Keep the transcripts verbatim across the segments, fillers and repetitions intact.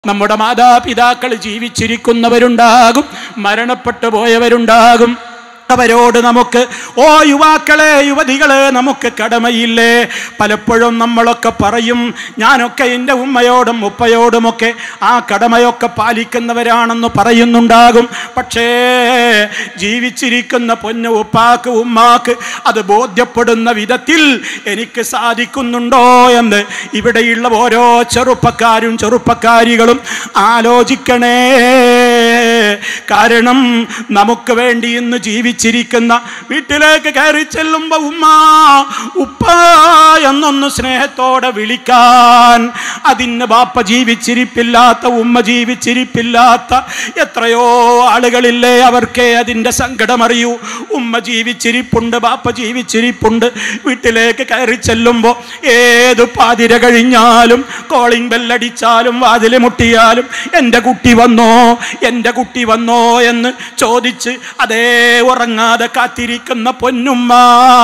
നമ്മുടെ മാതാപിതാക്കൾ ജീവിച്ചിരിക്കുന്നവരുണ്ടാകും, മരണപ്പെട്ടു പോയവരുണ്ടാകും. അവരോട് നമുക്ക്, ഓ യുവാക്കളെ, യുവതികളെ, നമുക്ക് കടമയില്ലേ? പലപ്പോഴും നമ്മളൊക്കെ പറയും, ഞാനൊക്കെ എൻ്റെ ഉമ്മയോടും ഉപ്പയോടുമൊക്കെ ആ കടമയൊക്കെ പാലിക്കുന്നവരാണെന്ന് പറയുന്നുണ്ടാകും. പക്ഷേ ജീവിച്ചിരിക്കുന്ന പൊന്നു ഉപ്പാക്ക് ഉമ്മാക്ക് അത് ബോധ്യപ്പെടുന്ന വിധത്തിൽ എനിക്ക് സാധിക്കുന്നുണ്ടോ എന്ന് ഇവിടെയുള്ള ഓരോ ചെറുപ്പക്കാരും ചെറുപ്പക്കാരികളും ആലോചിക്കണേ. കാരണം നമുക്ക് വേണ്ടി ഇന്ന് ജീവിച്ചിരിക്കുന്ന, വീട്ടിലേക്ക് കയറി ചെല്ലുമ്പോ ഉമ്മ ഉപ്പ എന്നൊന്ന് സ്നേഹത്തോടെ വിളിക്കാൻ, അതിന് ബാപ്പ ജീവിച്ചിരിപ്പില്ലാത്ത, ഉമ്മ ജീവിച്ചിരിപ്പില്ലാത്ത എത്രയോ ആളുകളില്ലേ? അവർക്കേ അതിൻ്റെ സങ്കടമറിയൂ. ഉമ്മ ജീവിച്ചിരിപ്പുണ്ട്, ബാപ്പ ജീവിച്ചിരിപ്പുണ്ട്. വീട്ടിലേക്ക് കയറി ചെല്ലുമ്പോൾ ഏത് പാതിര കഴിഞ്ഞാലും, കോളിംഗ് ബെല്ലടിച്ചാലും, വാതിൽ മുട്ടിയാലും എൻ്റെ കുട്ടി വന്നോ, എൻ്റെ കുട്ടി വന്നോ എന്ന് ചോദിച്ച് അതേ ഉറങ്ങാതെ കാത്തിരിക്കുന്ന പൊന്നുമ്മ,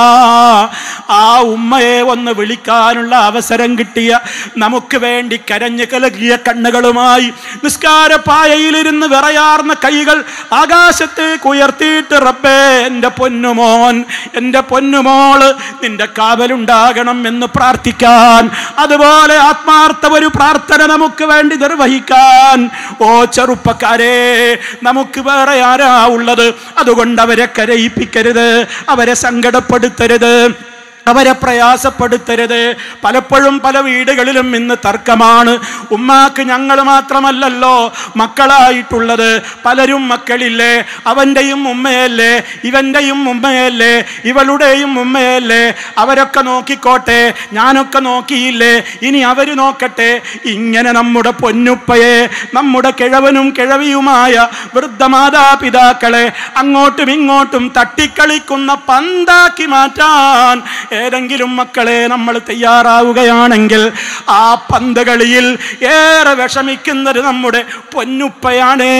ആ ഉമ്മയെ ഒന്ന് വിളിക്കാനുള്ള അവസരം കിട്ടിയ, നമുക്ക് വേണ്ടി കരഞ്ഞു കലകിയ കണ്ണുകളുമായി നിസ്കാരപ്പായയിലിരുന്ന് വിറയാർന്ന കൈകൾ ആകാശത്തേക്ക് ഉയർത്തിയിട്ട്, റബ്ബേ എൻ്റെ പൊന്നുമോൻ, എൻ്റെ പൊന്നുമോള് നിന്റെ കാവലുണ്ടാകണം എന്ന് പ്രാർത്ഥിക്കാൻ, അതുപോലെ ആത്മാർത്ഥ ഒരു പ്രാർത്ഥന നമുക്ക് വേണ്ടി നിർവഹിക്കാൻ, ഓ ചെറുപ്പക്കാരെ, നമുക്ക് വേറെ ആരാ ഉള്ളത്? അതുകൊണ്ട് അവരെ കരയിപ്പിക്കരുത്, അവരെ സങ്കടപ്പെടുത്തരുത്, അവരെ പ്രയാസപ്പെടുത്തരുത്. പലപ്പോഴും പല വീടുകളിലും ഇന്ന് തർക്കമാണ്. ഉമ്മാക്ക് ഞങ്ങൾ മാത്രമല്ലല്ലോ മക്കളായിട്ടുള്ളത്, പലരും മക്കളില്ലേ? അവൻ്റെയും ഉമ്മയല്ലേ, ഇവൻ്റെയും ഉമ്മയല്ലേ, ഇവളുടെയും ഉമ്മയല്ലേ? അവരൊക്കെ നോക്കിക്കോട്ടെ, ഞാനൊക്കെ നോക്കിയില്ലേ, ഇനി അവർ നോക്കട്ടെ. ഇങ്ങനെ നമ്മുടെ പൊന്നുപ്പയെ, നമ്മുടെ കിഴവനും കിഴവിയുമായ വൃദ്ധമാതാപിതാക്കളെ അങ്ങോട്ടും ഇങ്ങോട്ടും തട്ടിക്കളിക്കുന്ന പന്താക്കി മാറ്റാൻ ഏതെങ്കിലും മക്കളെ നമ്മൾ തയ്യാറാവുകയാണെങ്കിൽ, ആ പന്ത് കളിയിൽ ഏറെ വിഷമിക്കുന്നത് നമ്മുടെ പൊന്നുപ്പയാണേ,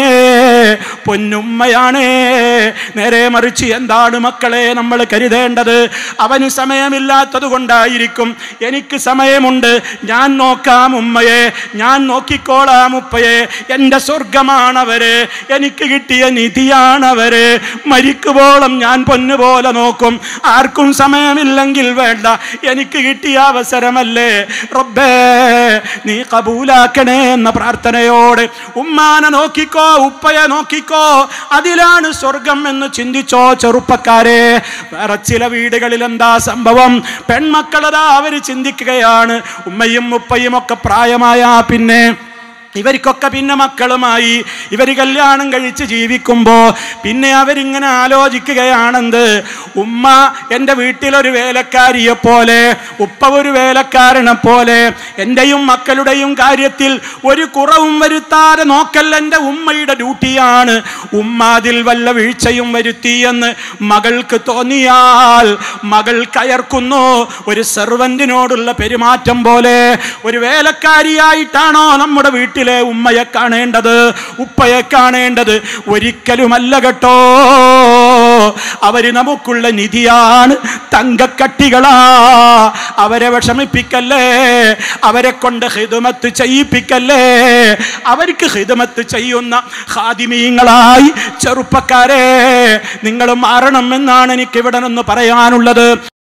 പൊന്നുമ്മയാണേ. നേരെ മറിച്ച് എന്താണ് മക്കളെ നമ്മൾ കരുതേണ്ടത്? അവന് സമയമില്ലാത്തത് കൊണ്ടായിരിക്കും, എനിക്ക് സമയമുണ്ട്, ഞാൻ നോക്കാം ഉമ്മയെ, ഞാൻ നോക്കിക്കോളാം ഉപ്പയെ, എൻ്റെ സ്വർഗമാണവര്, എനിക്ക് കിട്ടിയ നിധിയാണവര്, മരിക്കുവോളം ഞാൻ പൊന്നുപോലെ നോക്കും, ആർക്കും സമയമില്ലെങ്കിൽ വേണ്ട, എനിക്ക് കിട്ടിയ അവസരമല്ലേ, റബ്ബേ നീ കബൂലാക്കണേ എന്ന പ്രാർത്ഥനയോടെ ഉമ്മാനെ നോക്കിക്കോ, ഉപ്പയെ നോക്കിക്കോ, അതിലാണ് സ്വർഗം എന്ന് ചിന്തിച്ചോ ചെറുപ്പക്കാരെ. വേറെ ചില വീടുകളിൽ എന്താ സംഭവം? പെൺമക്കളതാ അവര് ചിന്തിക്കുകയാണ്, ഉമ്മയും ഉപ്പയും ഒക്കെ പ്രായമായ പിന്നെ ഇവർക്കൊക്കെ പിന്നെ മക്കളുമായി, ഇവർ കല്യാണം കഴിച്ച് ജീവിക്കുമ്പോൾ പിന്നെ അവരിങ്ങനെ ആലോചിക്കുകയാണെന്ത്, ഉമ്മ എൻ്റെ വീട്ടിലൊരു വേലക്കാരിയെ പോലെ, ഉപ്പ ഒരു വേലക്കാരനെ പോലെ, എൻ്റെയും മക്കളുടെയും കാര്യത്തിൽ ഒരു കുറവും വരുത്താതെ നോക്കൽ എൻ്റെ ഉമ്മയുടെ ഡ്യൂട്ടിയാണ്. ഉമ്മ അതിൽ വല്ല വീഴ്ചയും വരുത്തിയെന്ന് മകൾക്ക് തോന്നിയാൽ മകൾ കയർക്കുന്നു. ഒരു സെർവന്റിനോടുള്ള പെരുമാറ്റം പോലെ. ഒരു വേലക്കാരിയായിട്ടാണോ നമ്മുടെ വീട്ടിൽ ഉമ്മയെ കാണേണ്ടത്, ഉപ്പയെ കാണേണ്ടത്? ഒരിക്കലുമല്ല കേട്ടോ. അവര് നമുക്കുള്ള നിധിയാണ്, തങ്കക്കട്ടികളാ. അവരെ വിഷമിപ്പിക്കല്ലേ, അവരെ കൊണ്ട് ഖിദ്മത്ത് ചെയ്യിപ്പിക്കല്ലേ. അവർക്ക് ഖിദ്മത്ത് ചെയ്യുന്ന ഖാദിമീങ്ങളായി ചെറുപ്പക്കാരെ നിങ്ങൾ മാറണം എന്നാണ് എനിക്ക് ഇവിടെ നിന്ന് പറയാനുള്ളത്.